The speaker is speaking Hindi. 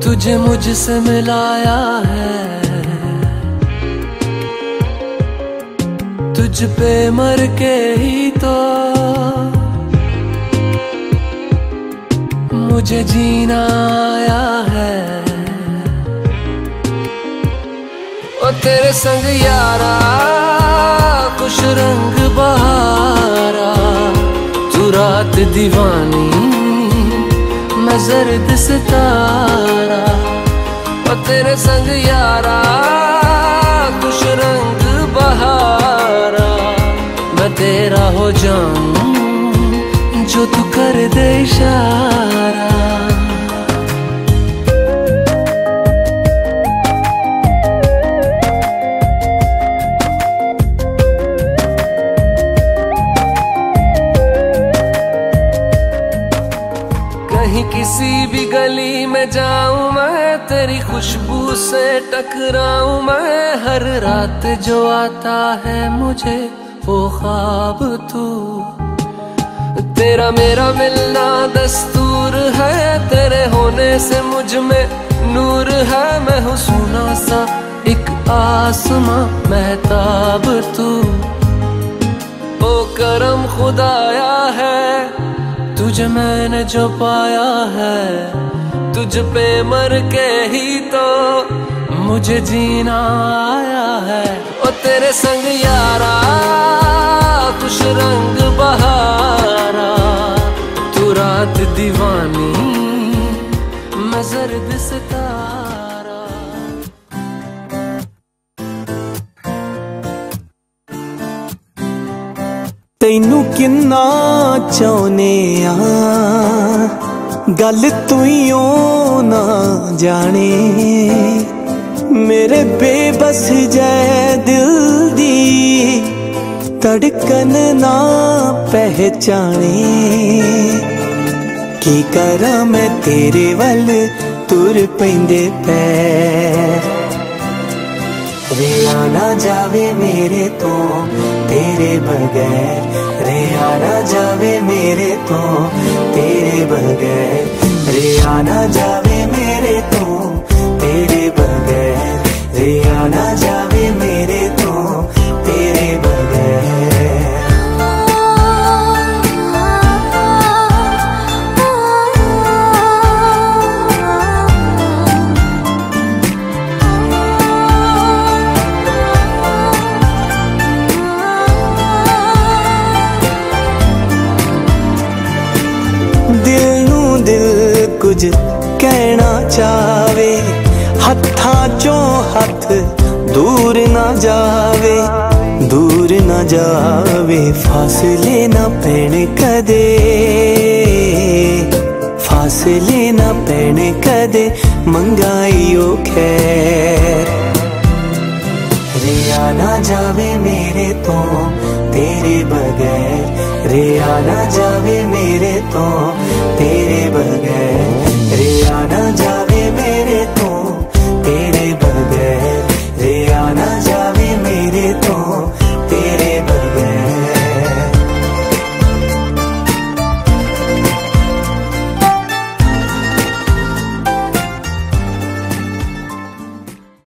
तुझे मुझसे मिलाया है, तुझ पे मर के ही तो मुझे जीना आया है। ओ तेरे संग यारा खुश रंग बहारा, तू रात दीवानी मैं जर्द सितारा। ओ तेरे संग यारा खुश रंग बहारा, मैं तेरा हो जाऊं जो तू कर दे इशारा। कहीं किसी भी गली में जाऊं मैं, तेरी खुशबू से टकराऊं मैं। हर रात जो आता है मुझे वो ख्वाब तू, तेरा मेरा मिलना दस्तूर है। तेरे होने से मुझ में नूर है, मैं हूँ सोना सा एक आसमां महताब तू। ओ करम खुदाया है तुझे मैंने जो पाया है, तुझ पे मर के ही तो मुझे जीना आया है। ओ तेरे संग यारा खुश रंग बहारा, तू रात दीवानी मैं जर्द सितारा। तैनू किन्ना चाहने आ, गल तुइयों ना जाने। मेरे बेबस जै दिल दी धड़कन ना पहचाने। की करा मैं तेरे वल तुर पैंदे पैर, रेया ना जावे मेरे तो तेरे बगैर। रेया ना जावे मेरे तो तेरे बगैर। रेया ना जावे मेरे तो तेरे बगैर। रेया ना जावे मेरे तो तेरे बगैर। कुछ कहना चावे, हत्थां चों हथ दूर ना जावे। दूर ना जावे फासले ना पैण कदे, फासले ना पैण कदे मंगाईओ खैर। रेया ना जावे मेरे तो तेरे बगैर। रेया ना जावे मेरे तो तेरे